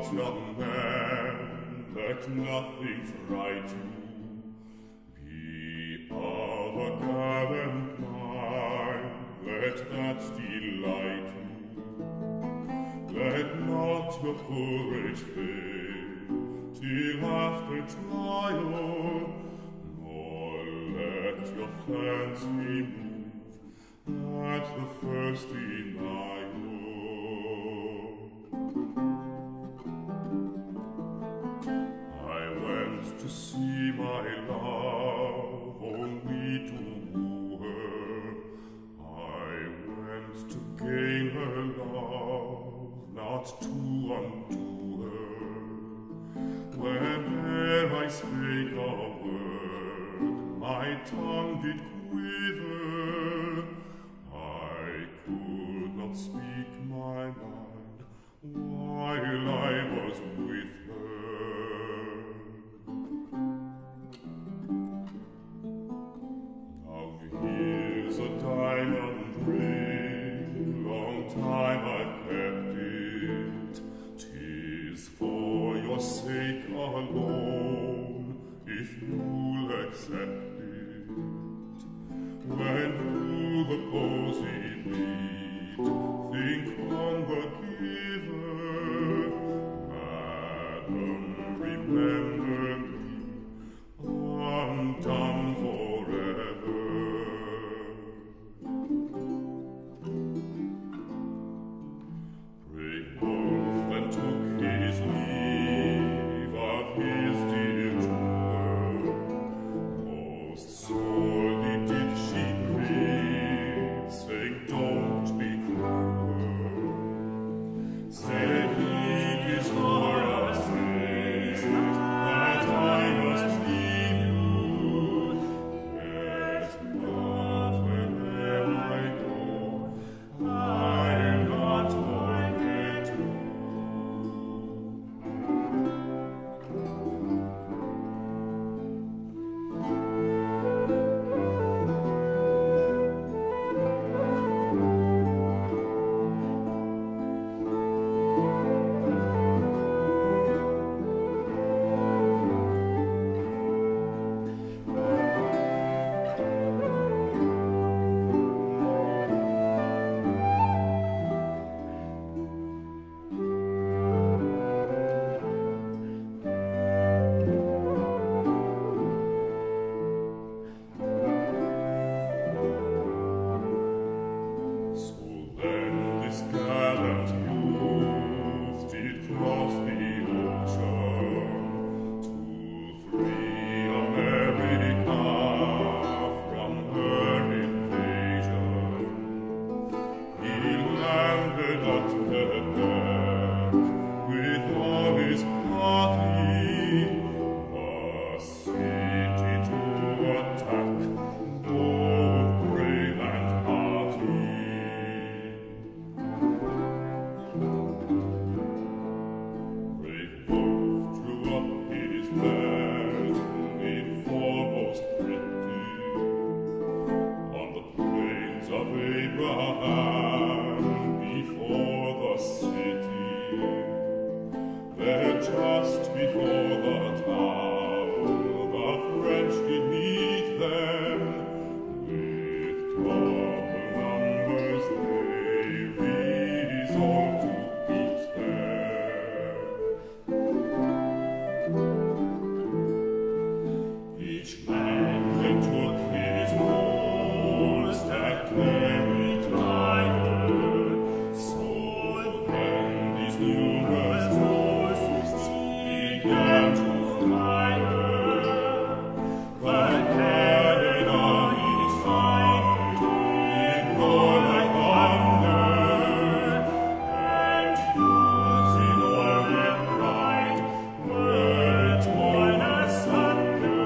But young man, let nothing fright you. Be of a gallant mind, let that delight you. Let not your courage fail till after trial, nor let your fancy move at the first denial. To see my love, only to woo her. I went to gain her love, not to undo her. Whene'er I spake a word, my tongue did quiver. I could not speak my mind while I was with her. Here's a diamond ring, long time I've kept it. 'Tis for your sake alone, if you'll accept it. When through the posy beat, think on the giver. Madam, remember me, undone forever. Just before the town, the French did meet them. With double numbers they resolved to beat them. Each man then took his post at every tire. So then these numerous began to fire, but carried on each side, it roared like thunder, and using all their pride, were torn asunder.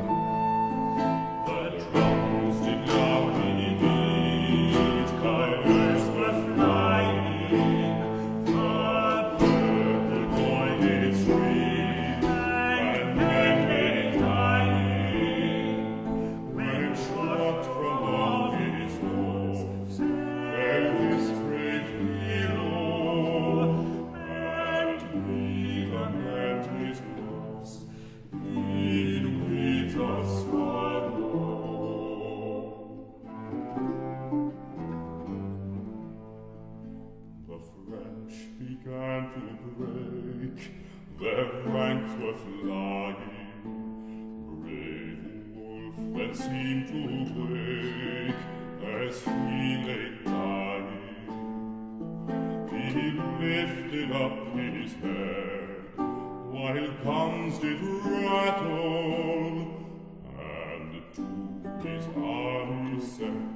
The drums did loudly beat, that seemed to break as he lay dying. He lifted up his head while guns did rattle, and to his army said,